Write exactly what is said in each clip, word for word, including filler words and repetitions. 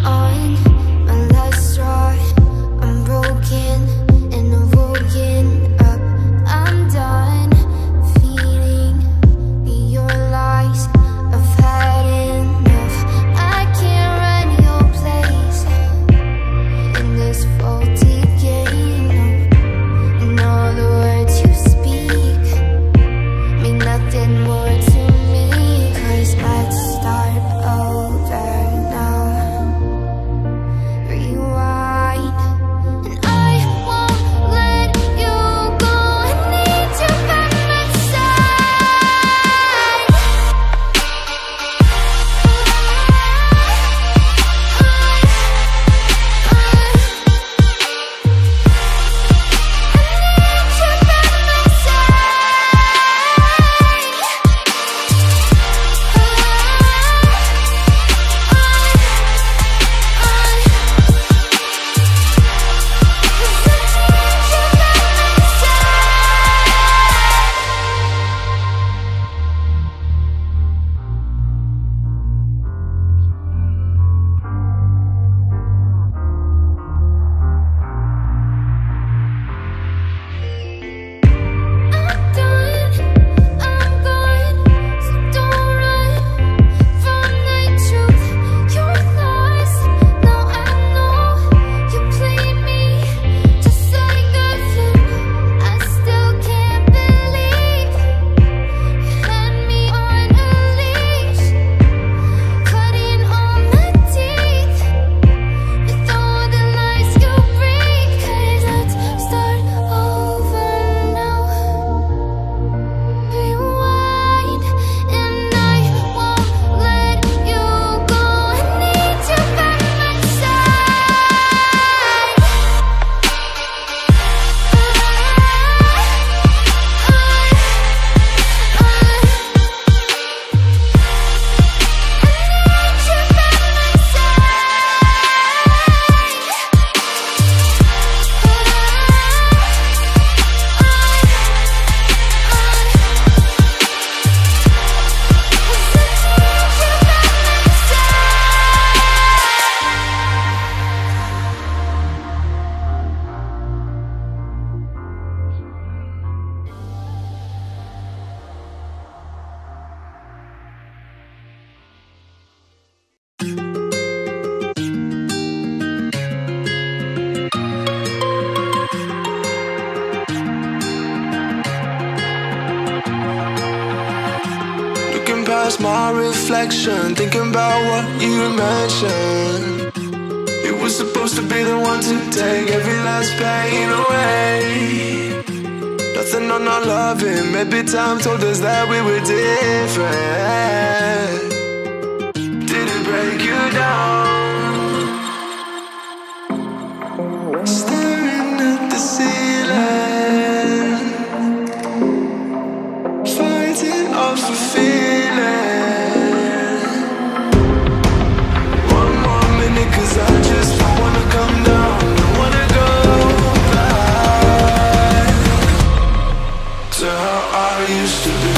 past my reflection, thinking about what you mentioned. You were supposed to be the one to take every last pain away. Nothing on our loving, maybe time told us that we were different. Did it break you down? Staring at the ceiling, fighting off a feeling. One more minute, cause I just don't wanna come down. Don't wanna go back to how I used to be.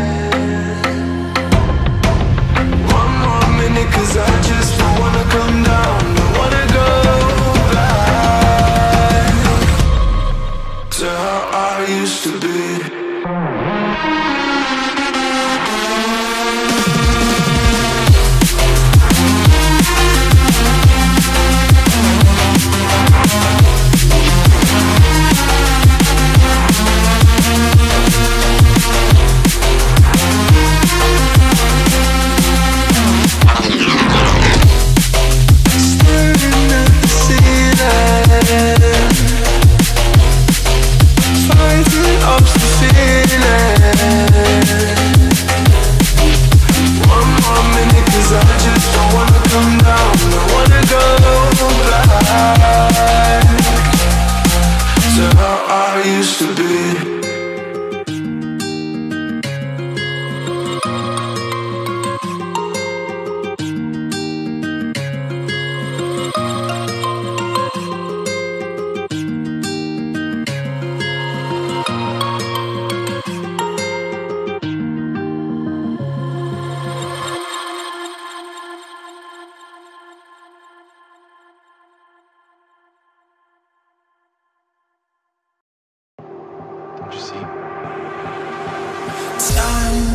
Cause I just don't wanna come down.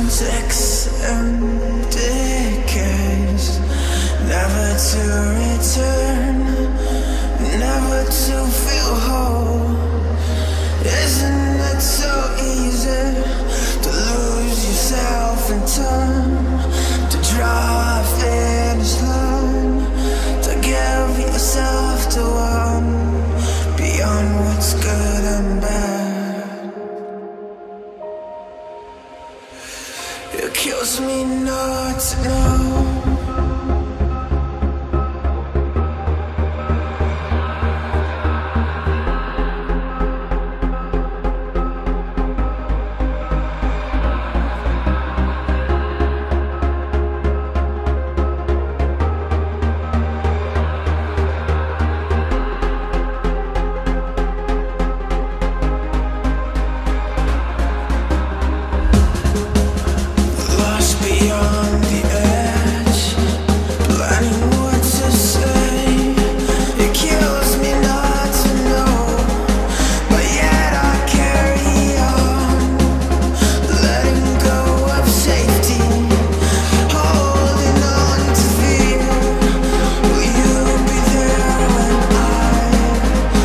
ticks and decays, never to return, never to feel whole. Isn't it so easy to lose yourself in time, to draw a finish line, to give yourself to one beyond what's good and bad? It kills me not to know. Beyond the edge, planning what to say. It kills me not to know, but yet I carry on, letting go of safety, holding on to fear. Will you be there when I,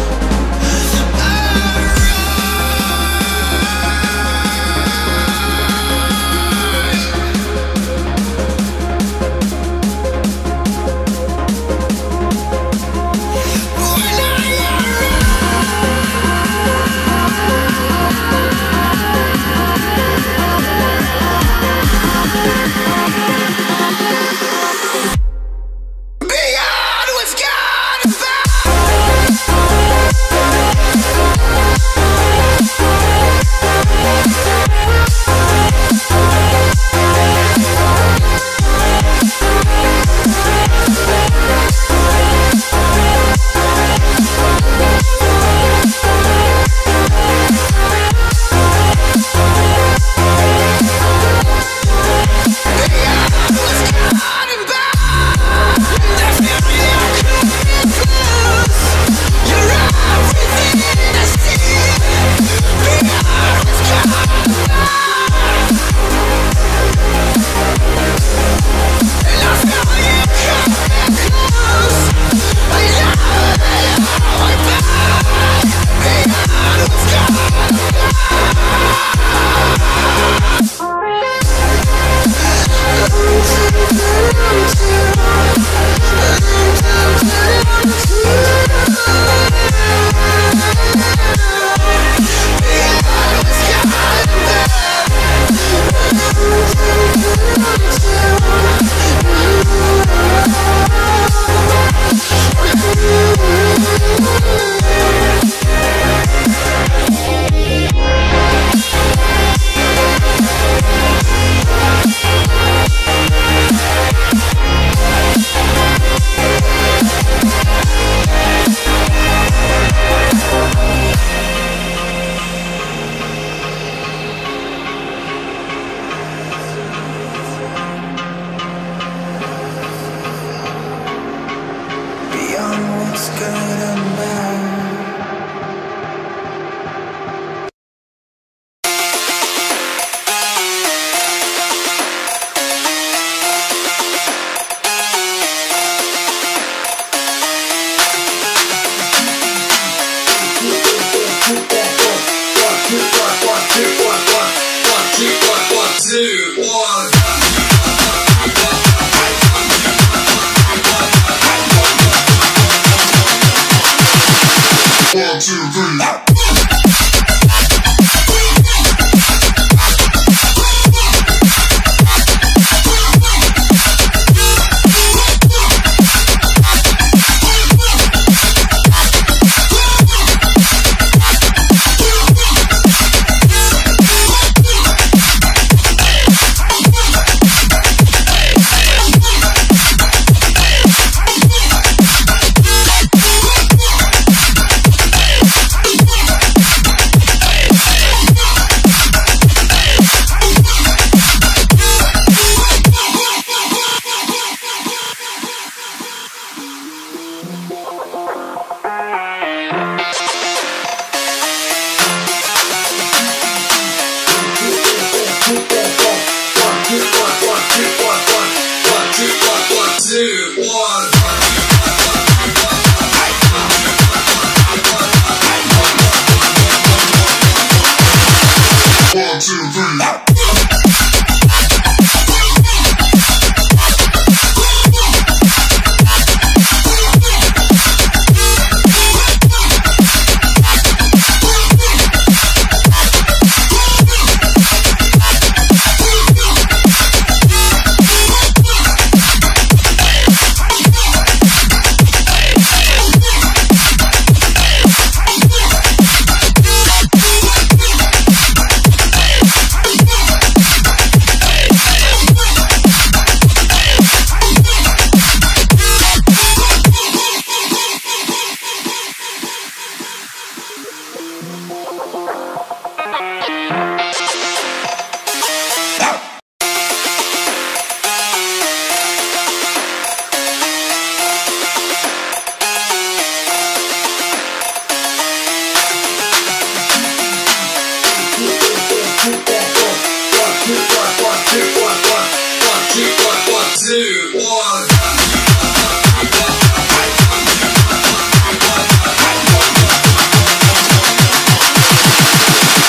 what's good and bad?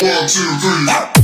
One, two, three.